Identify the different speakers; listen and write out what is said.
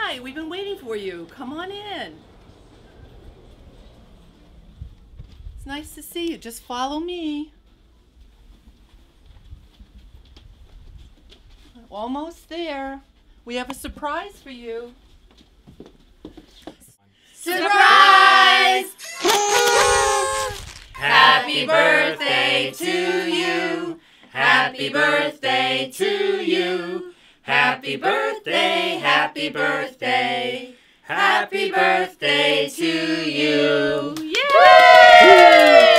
Speaker 1: Hi, we've been waiting for you. Come on in. It's nice to see you. Just follow me. Almost there. We have a surprise for you.
Speaker 2: Surprise! Happy birthday to you. Happy birthday to you. Happy birthday, happy birthday. Happy birthday to you.
Speaker 1: Yay!